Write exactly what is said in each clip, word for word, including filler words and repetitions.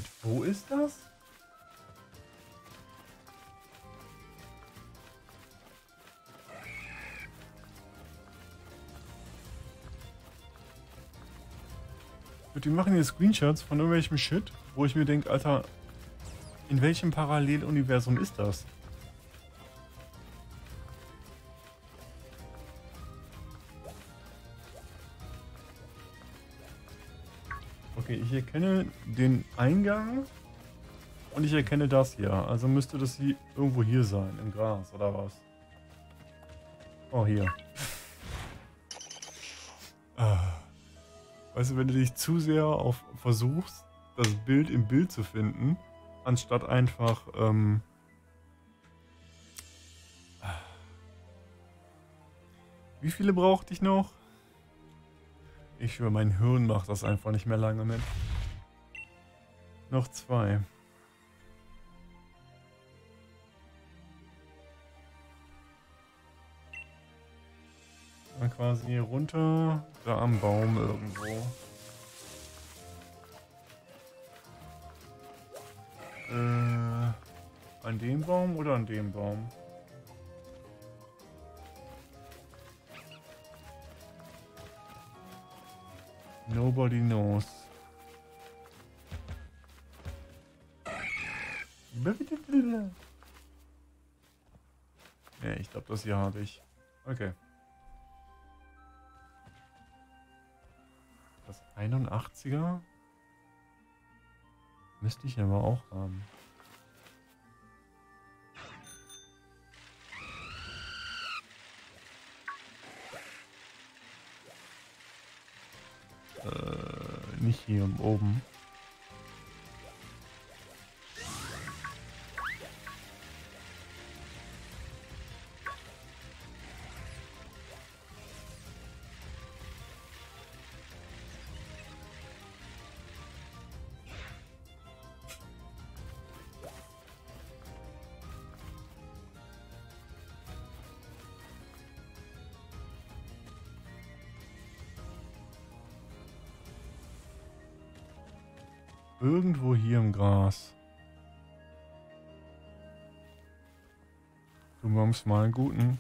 Mit wo ist das? Die machen hier Screenshots von irgendwelchem Shit, wo ich mir denke, Alter, in welchem Paralleluniversum ist das? Okay, ich erkenne den Eingang und ich erkenne das hier. Also müsste das hier irgendwo hier sein, im Gras oder was? Oh, hier. Ah. Weißt du, wenn du dich zu sehr auf versuchst, das Bild im Bild zu finden, anstatt einfach, ähm... Wie viele brauchte ich noch? Ich schwöre, mein Hirn macht das einfach nicht mehr lange mit. Noch zwei. Dann quasi hier runter, da am Baum irgendwo. Äh, an dem Baum oder an dem Baum? Nobody knows. Ja, ich glaube, das hier habe ich. Okay. Das einundachtziger müsste ich aber auch haben. Äh, nicht hier oben. Irgendwo hier im Gras. Du machst mal einen guten.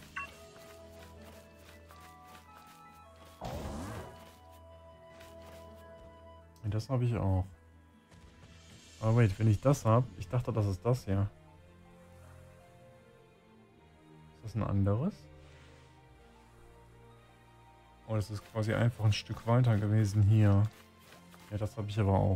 Und das habe ich auch. Aber wait, wenn ich das habe, ich dachte, das ist das hier. Ist das ein anderes? Oh, das ist quasi einfach ein Stück weiter gewesen hier. Ja, das habe ich aber auch.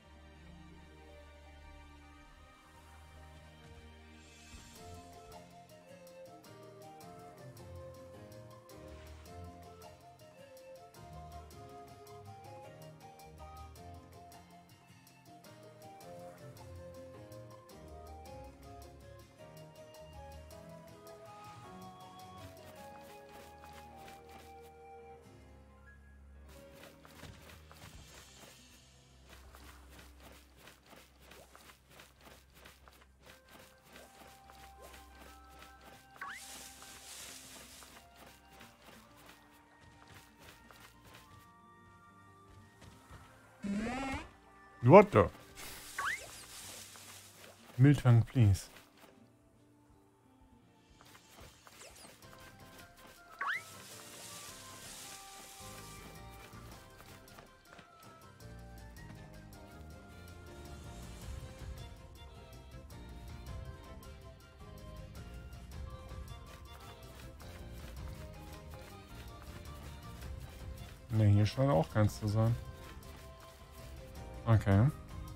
What the? Miltang, please. Ne, hier scheint auch keins zu sein. Okay.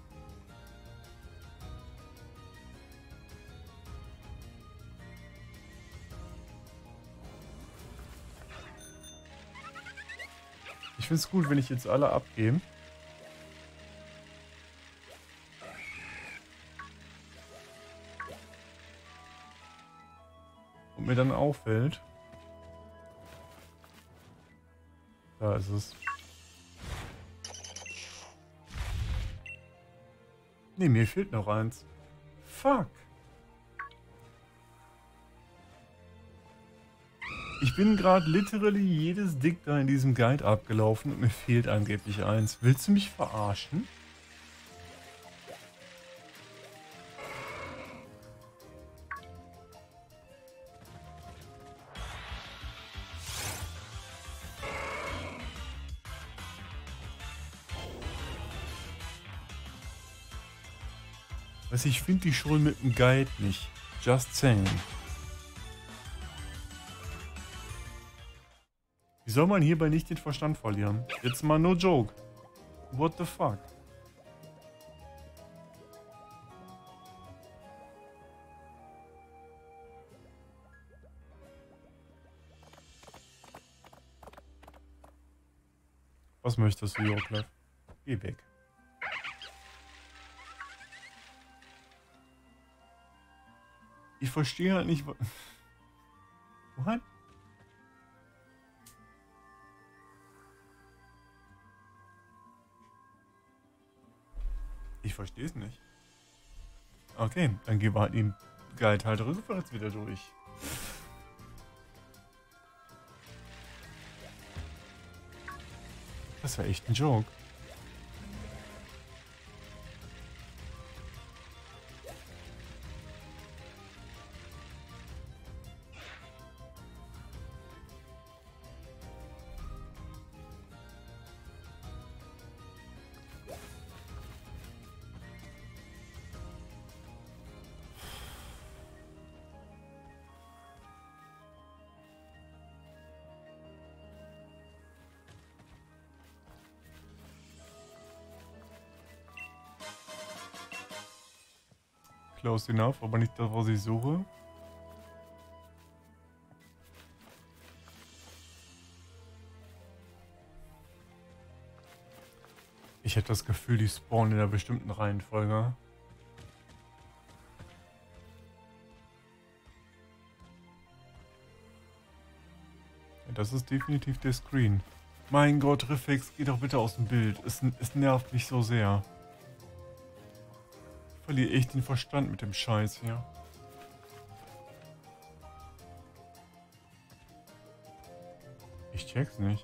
Ich finde es gut, wenn ich jetzt alle abgebe. Und mir dann auffällt. Da ist es. Ne, mir fehlt noch eins. Fuck. Ich bin gerade literally jedes Dick da in diesem Guide abgelaufen und mir fehlt angeblich eins. Willst du mich verarschen? Was ich finde die schon mit dem Guide nicht. Just saying. Wie soll man hierbei nicht den Verstand verlieren? Jetzt mal no joke. What the fuck? Was möchtest du, Jorklef? Geh weg. Ich verstehe halt nicht, was... What? Ich verstehe es nicht. Okay, dann gehen wir halt den Guide halt rückwärts wieder durch. Das war echt ein Joke. Close enough, aber nicht das, was ich suche. Ich hätte das Gefühl, die spawnen in einer bestimmten Reihenfolge. Ja, das ist definitiv der Screen. Mein Gott, Riffix, geh doch bitte aus dem Bild. Es, es nervt mich so sehr. Ich verliere echt den Verstand mit dem Scheiß hier. Ich check's nicht.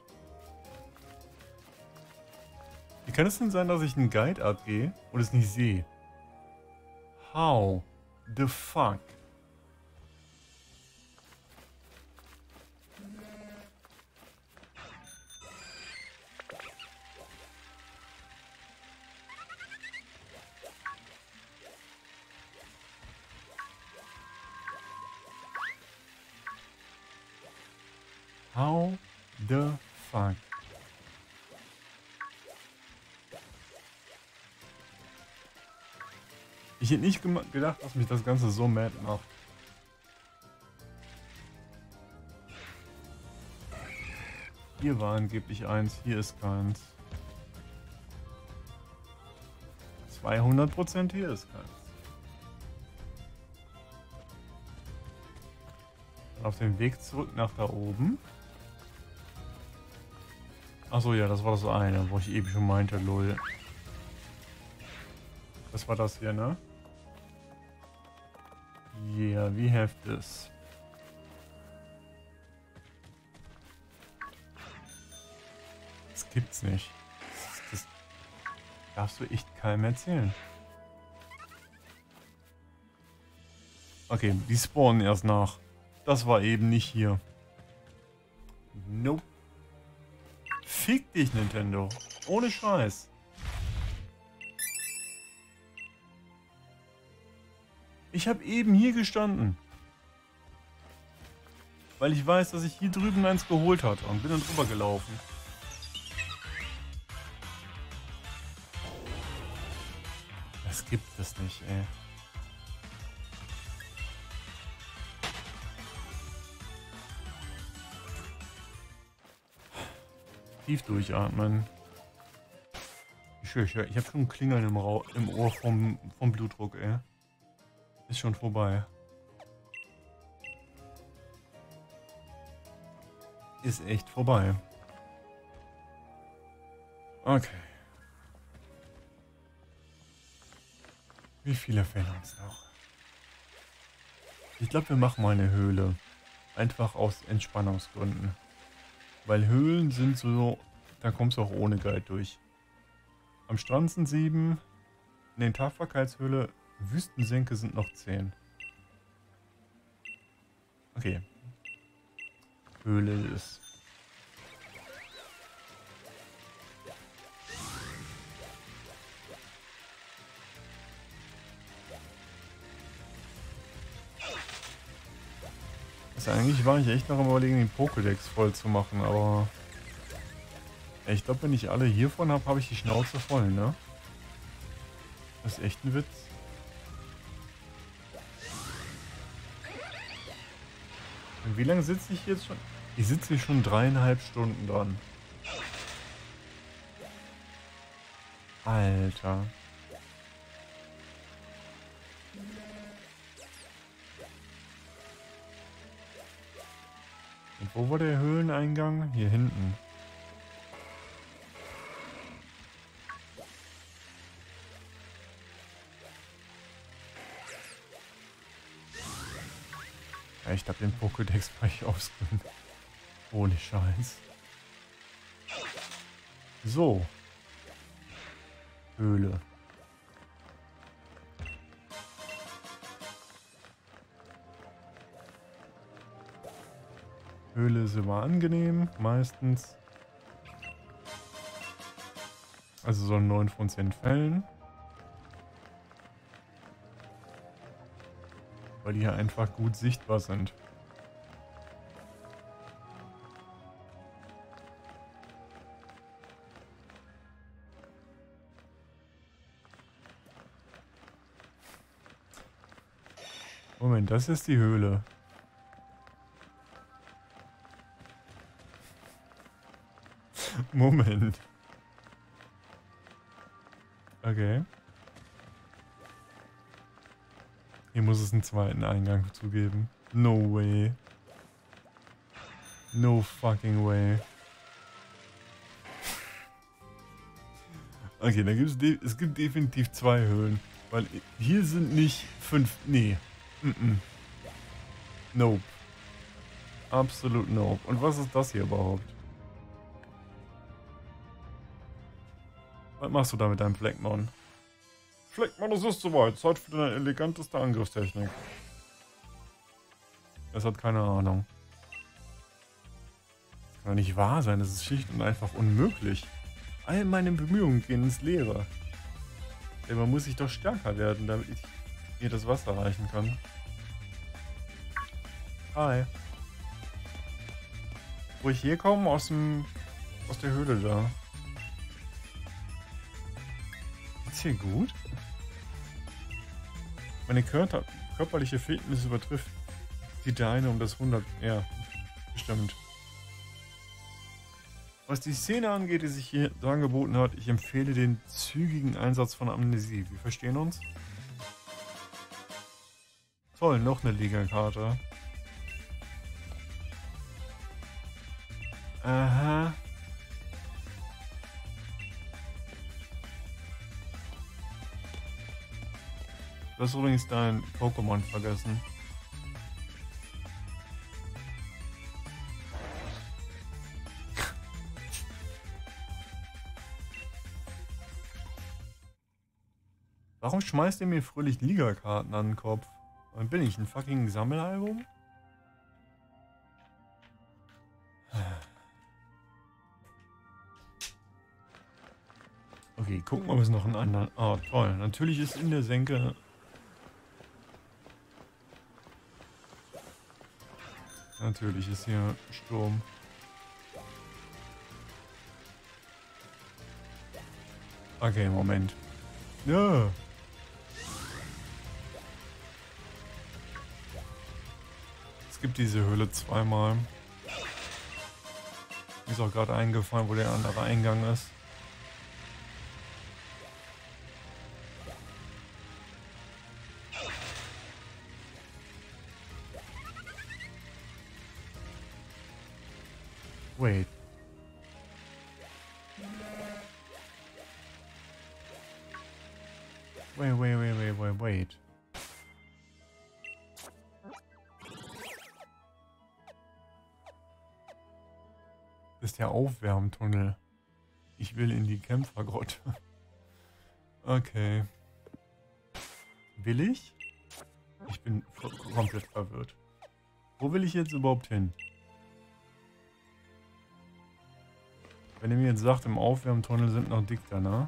Wie kann es denn sein, dass ich einen Guide abgehe und es nicht sehe? How the fuck? How the fuck? Ich hätte nicht gedacht, dass mich das Ganze so mad macht. Hier war angeblich eins, hier ist keins. zweihundert Prozent hier ist keins. Auf dem Weg zurück nach da oben. Achso, ja, das war das eine, wo ich eben schon meinte, lol. Das war das hier, ne? Yeah, we have this. Das gibt's nicht. Das, das darfst du echt keinem erzählen. Okay, die spawnen erst nach. Das war eben nicht hier. Nope. Fick dich, Nintendo. Ohne Scheiß. Ich habe eben hier gestanden. Weil ich weiß, dass ich hier drüben eins geholt hatte und bin dann drüber gelaufen. Das gibt es nicht, ey. Tief durchatmen. Ich, ich, ich habe schon ein Klingeln im, Ra im Ohr vom, vom Blutdruck, ey. Ist schon vorbei. Ist echt vorbei. Okay. Wie viele fehlen uns noch? Ich glaube, wir machen mal eine Höhle. Einfach aus Entspannungsgründen. Weil Höhlen sind so, da kommst du auch ohne Guide durch. Am Strand sind sieben. In den Tapferkeitshöhle, Wüstensenke sind noch zehn. Okay. Höhle ist. Also eigentlich war ich echt noch am Überlegen, den Pokédex voll zu machen, aber ich glaube, wenn ich alle hiervon habe, habe ich die Schnauze voll, ne? Das ist echt ein Witz. Und wie lange sitze ich jetzt schon? Ich sitze hier schon dreieinhalb Stunden dran. Alter. Und wo war der Höhleneingang? Hier hinten. Ja, ich glaube, den Pokédex war ich ausgründen. Ohne Scheiß. So. Höhle. Höhle ist immer angenehm, meistens. Also so neun von zehn Fällen. Weil die hier einfach gut sichtbar sind. Moment, das ist die Höhle. Moment. Okay. Hier muss es einen zweiten Eingang zugeben. No way. No fucking way. Okay, da gibt's es gibt definitiv zwei Höhlen. Weil hier sind nicht fünf. Nee. Mm -mm. Nope. Absolut nope. Und was ist das hier überhaupt? Was machst du da mit deinem Fleckmon? Fleckmon, es ist soweit. Zeit für deine eleganteste Angriffstechnik. Es hat keine Ahnung. Das kann doch nicht wahr sein. Das ist schlicht und einfach unmöglich. All meine Bemühungen gehen ins Leere. Ey, man muss sich doch stärker werden, damit ich mir das Wasser reichen kann. Hi. Wo ich hier komme? Aus dem... aus der Höhle da. Geht's hier gut? Meine Körper, körperliche Fitness übertrifft die deine um das hundert... Ja, bestimmt. Was die Szene angeht, die sich hier angeboten hat, ich empfehle den zügigen Einsatz von Amnesie. Wir verstehen uns? Toll, noch eine Liga-Karte. Aha. Du hast übrigens dein Pokémon vergessen. Warum schmeißt ihr mir fröhlich Liga-Karten an den Kopf? Und bin ich ein fucking Sammelalbum? Okay, gucken, ob es noch einen anderen... Ah, toll. Natürlich ist in der Senke... Natürlich ist hier Sturm. Okay, Moment. Ja. Es gibt diese Höhle zweimal. Mir ist auch gerade eingefallen, wo der andere Eingang ist. Wait. Wait, wait, wait, wait, wait, wait. Das ist der Aufwärmtunnel. Ich will in die Kämpfergrotte. Okay. Will ich? Ich bin komplett verwirrt. Wo will ich jetzt überhaupt hin? Wenn ihr mir jetzt sagt, im Aufwärmtunnel sind noch Dicker, ne?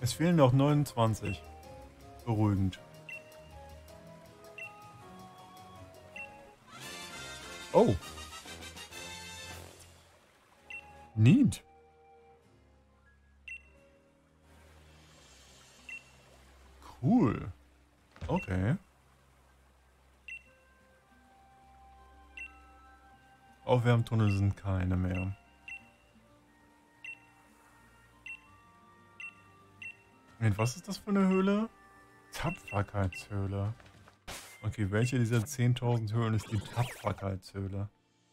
Es fehlen noch neunundzwanzig. Beruhigend. Oh. Neat. Cool. Okay. Aufwärmtunnel sind keine mehr. Und was ist das für eine Höhle? Tapferkeitshöhle. Okay, welche dieser zehntausend Höhlen ist die Tapferkeitshöhle?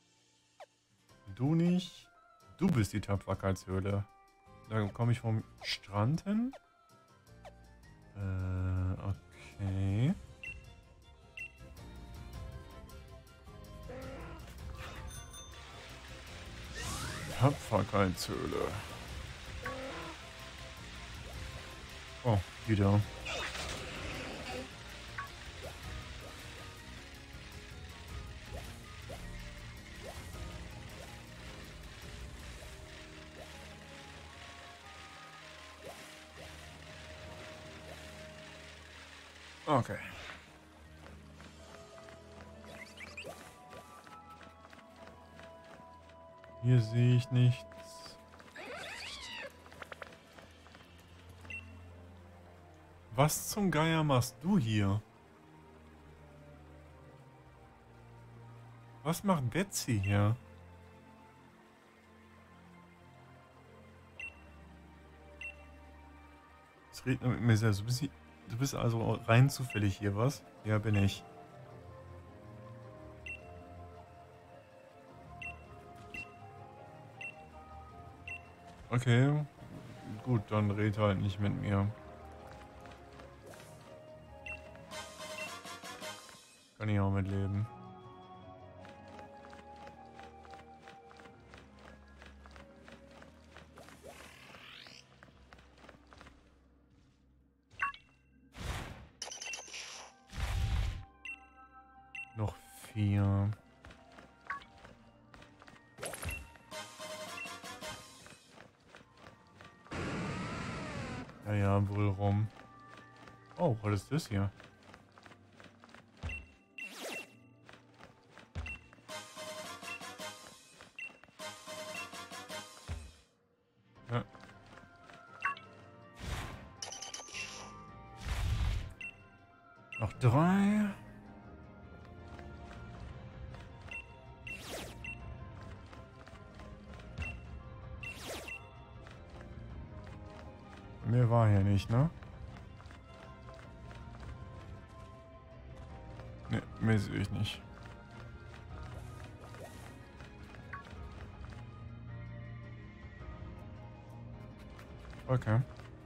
Du nicht. Du bist die Tapferkeitshöhle. Da komme ich vom Strand hin. Äh, okay. Tapferkeitshöhle. Oh, wieder. Okay. Hier sehe ich nichts. Was zum Geier machst du hier? Was macht Betsy hier? Es redet mit mir selbst. Du bist, du bist also rein zufällig hier, was? Ja, bin ich. Okay. Gut, dann red halt nicht mit mir. Kann ich auch mitleben. Noch vier. Ja, ja, wohl rum. Oh, was ist das hier? Ja. Noch drei. Mehr war hier nicht, ne? Ne, mehr sehe ich nicht. Okay.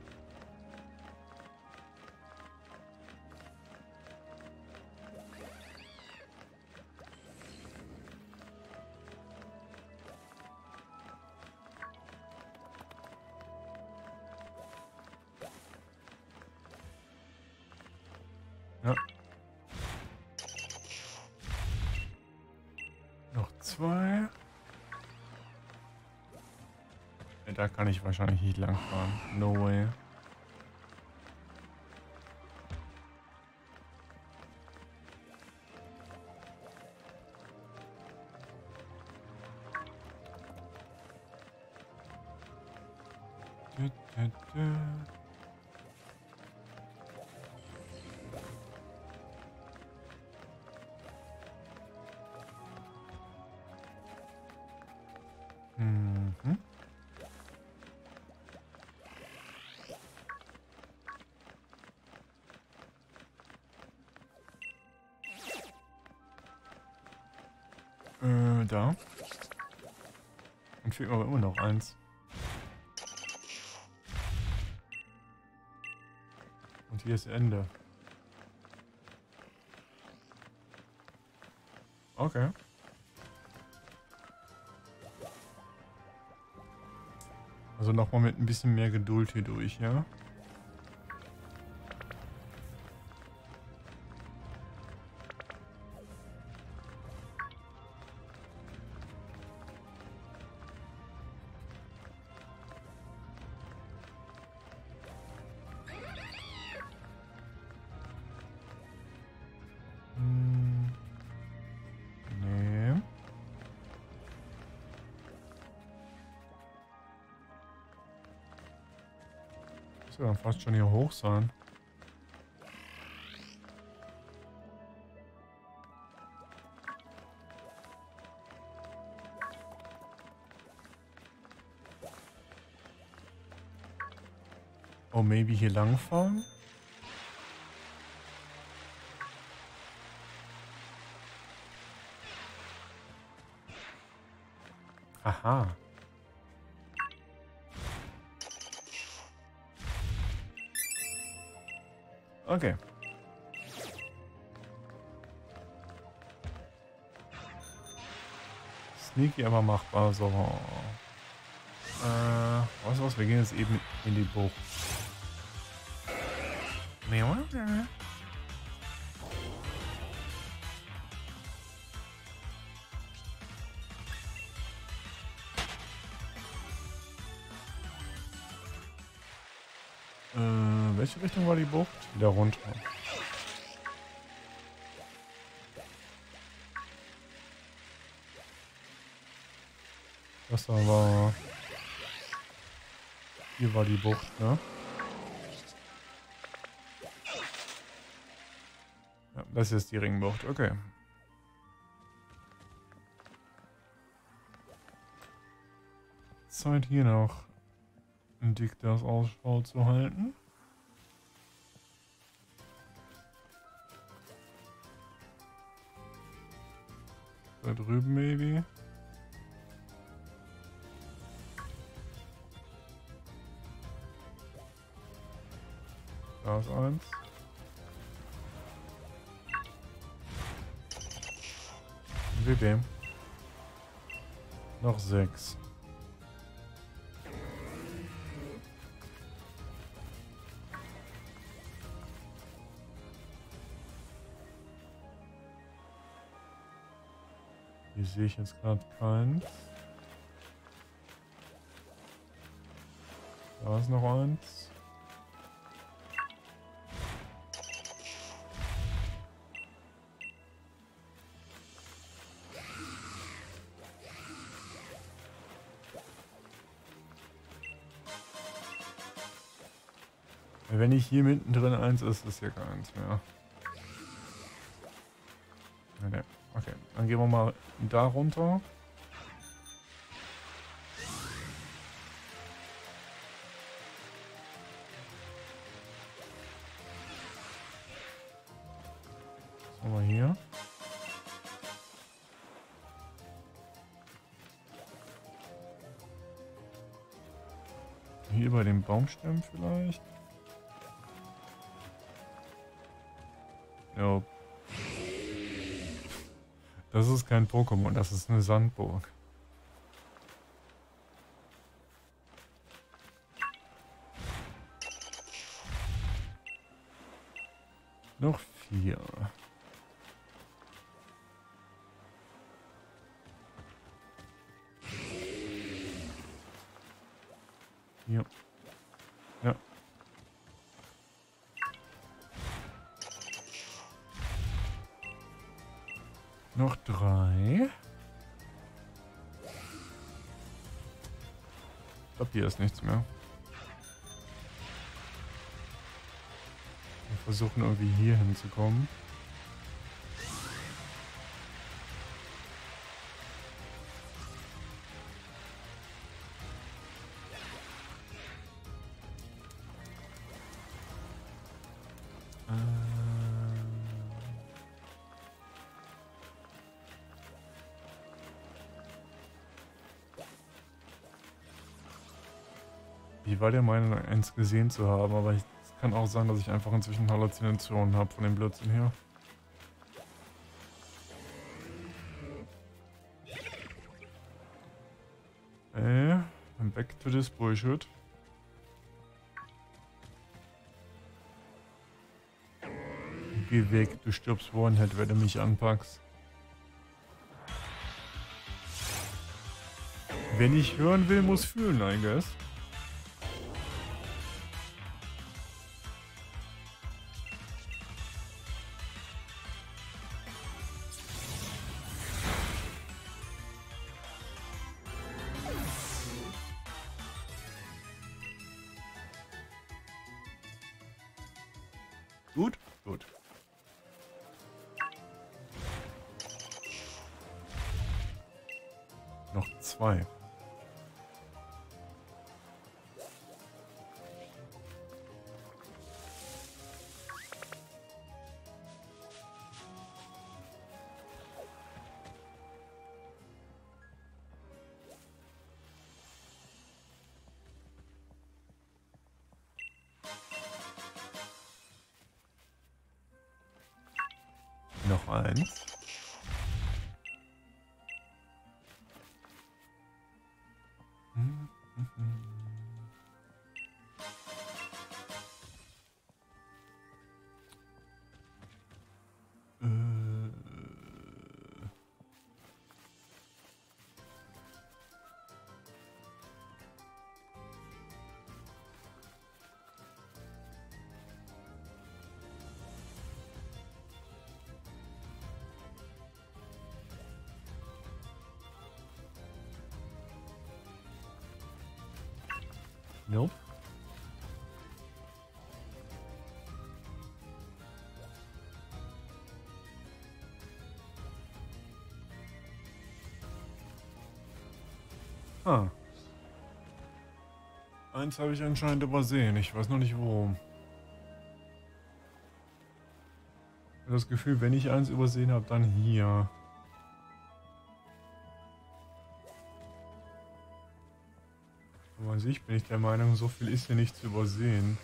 Ja. Noch zwei. Ja, da kann ich wahrscheinlich nicht lang fahren. No way. Du, du, du. Mhm. Äh, da. Und fehlt mir aber immer noch eins. Und hier ist Ende. Okay. Also nochmal mit ein bisschen mehr Geduld hier durch, ja? Müsste dann fast schon hier hoch sein. Oh, maybe hier lang fahren? Aha. Okay. Sneaky, aber machbar. So. Äh, weißt du was? Wir gehen jetzt eben in die Bucht. Äh, welche Richtung war die Bucht? Wieder runter. Das da war... Hier war die Bucht, ne? Ja, das ist die Ringbucht, okay. Zeit hier noch dick das Ausschau zu halten. Da drüben, maybe. Da ist eins. W B. Noch sechs. Hier sehe ich jetzt gerade keins. Da ist noch eins. Wenn nicht hier mittendrin eins ist, ist hier keins mehr. Okay, okay. Dann gehen wir mal da runter. Was haben wir hier? Hier bei den Baumstämmen vielleicht? Ja. Das ist kein Pokémon, das ist eine Sandburg. Noch vier. Hier. Ja. Noch drei. Ich glaube, hier ist nichts mehr. Wir versuchen irgendwie hier hinzukommen. Ich war der Meinung, eins gesehen zu haben, aber es kann auch sein, dass ich einfach inzwischen Halluzinationen habe von dem Blödsinn hier. Äh, back to this bullshit. Geh weg, du stirbst One-Hit, wenn du mich anpackst. Wenn ich hören will, muss fühlen, I guess. Gut? Gut. Noch zwei. Noch eins. Hm, hm, hm. Äh. Nope. Ah. Eins habe ich anscheinend übersehen. Ich weiß noch nicht wo. Ich habe das Gefühl, wenn ich eins übersehen habe, dann hier. Aber an sich bin ich der Meinung, so viel ist hier nicht zu übersehen.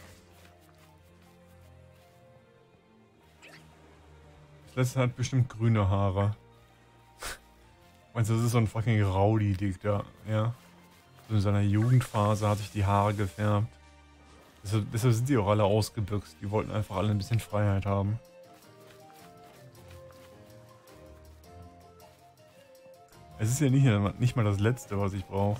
Das letzte hat bestimmt grüne Haare. Meinst du, das ist so ein fucking Rowdy-Dick da, ja? So in seiner Jugendphase hat sich die Haare gefärbt. Deshalb, deshalb sind die auch alle ausgebüxt. Die wollten einfach alle ein bisschen Freiheit haben. Es ist ja nicht, nicht mal das Letzte, was ich brauche.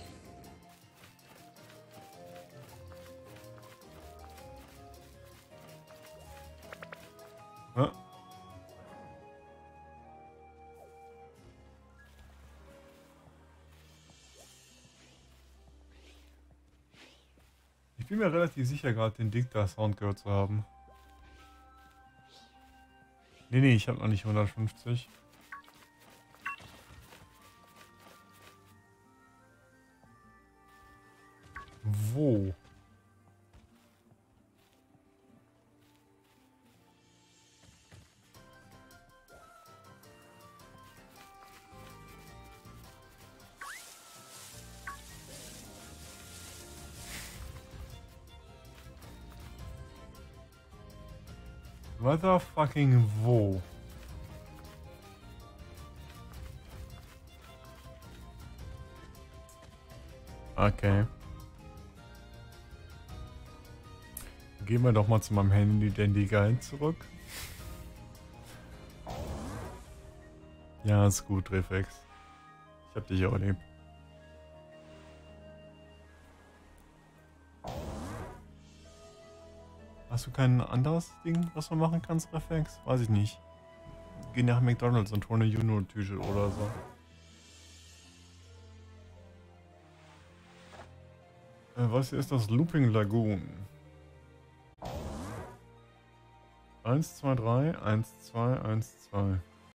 Ja. Ich bin mir relativ sicher, gerade den Dicta-Sound gehört zu haben. Nee, nee, ich habe noch nicht hundertfünfzig. Wo? Weiter fucking wo? Okay. Gehen wir doch mal zu meinem Handy Dandy Guide zurück. Ja, ist gut, Reflex. Ich hab dich auch lieb. Hast du kein anderes Ding, was man machen kannst, Reflex? Weiß ich nicht. Geh nach McDonalds und hol eine Juno-Tüte oder so. Äh, was hier ist das? Looping Lagoon. eins, zwei, drei, eins, zwei, eins, zwei.